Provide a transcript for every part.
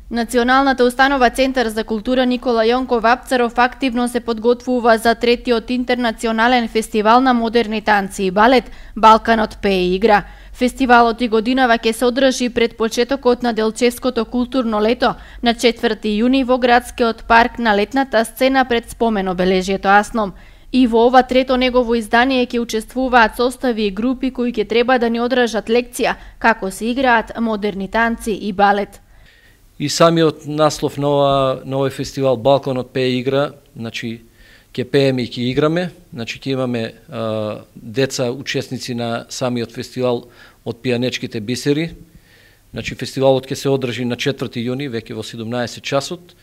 Националната установа Центар за култура Никола Јонков Апцаров активно се подготвува за третиот интернационален фестивал на модерни танци и балет Балканот пее и игра. Фестивалот и годинава ќе се одржи пред почетокот на Делчевското културно лето на 4 јуни во градскиот парк на летната сцена пред спомен обележието Асном. И во ова трето негово издание ќе учествуваат состави и групи кои ќе треба да ни одржат лекција како се играат модерни танци и балет. И самиот наслов на овој фестивал Балканот пее и игра, значи ќе пееме и ќе играме, значи ќе имаме деца учесници на самиот фестивал од пијанечките бисери. Значи фестивалот ќе се одржи на 4 јуни, веќе во 17 часот.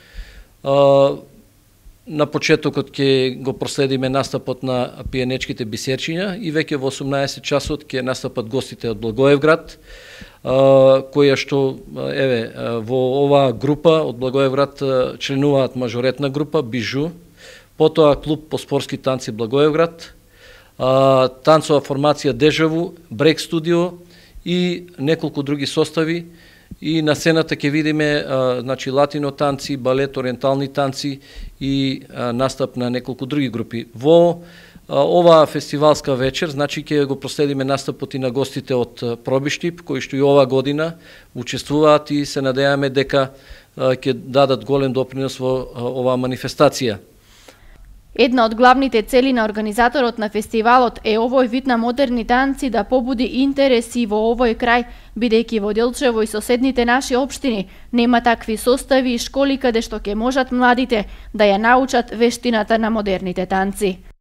На почетокот ќе го проследиме настапот на пијанечките бисерчиња и веќе во 18 часот ќе настапат гостите од Благоевград, која што во оваа група од Благоевград членуваат мажоретна група Бижу, потоа клуб по спортски танци Благоевград, танцова формација Дежаву, Брек студио и неколку други состави. И на сцената ќе видиме значи латино танци, балет, ориентални танци и настап на неколку други групи. Во оваа фестивалска вечер, значи ќе го проследиме настапот и на гостите од Пробиштип, кои што и оваа година учествуваат и се надеваме дека ќе дадат голем допринос во оваа манифестација. Една од главните цели на организаторот на фестивалот е овој вид на модерни танци да побуди интереси во овој крај, бидејќи во Делчево и соседните наши општини нема такви состави и школи каде што ќе можат младите да ја научат вештината на модерните танци.